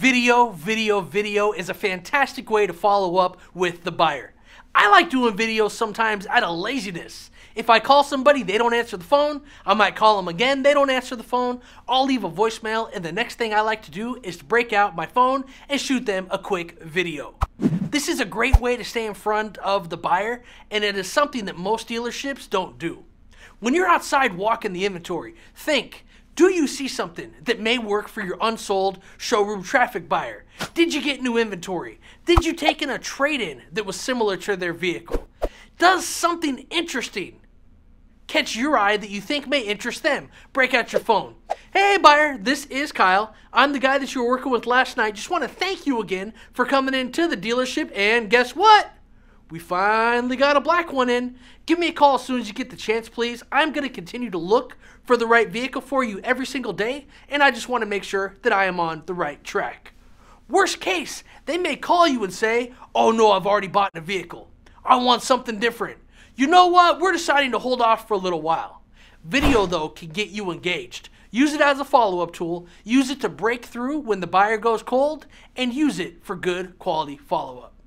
Video is a fantastic way to follow up with the buyer. I like doing videos sometimes out of laziness. If I call somebody, they don't answer the phone, I might call them again, they don't answer the phone, I'll leave a voicemail, and the next thing I like to do is to break out my phone and shoot them a quick video. This is a great way to stay in front of the buyer, and it is something that most dealerships don't do. When you're outside walking the inventory, think, do you see something that may work for your unsold showroom traffic buyer? Did you get new inventory? Did you take in a trade-in that was similar to their vehicle? Does something interesting catch your eye that you think may interest them? Break out your phone. Hey buyer, this is Kyle. I'm the guy that you were working with last night. Just want to thank you again for coming into the dealership, and guess what? We finally got a black one in. Give me a call as soon as you get the chance, please. I'm going to continue to look for the right vehicle for you every single day, and I just want to make sure that I am on the right track. Worst case, they may call you and say, oh no, I've already bought a vehicle. I want something different. You know what? We're deciding to hold off for a little while. Video, though, can get you engaged. Use it as a follow-up tool. Use it to break through when the buyer goes cold, and use it for good quality follow-up.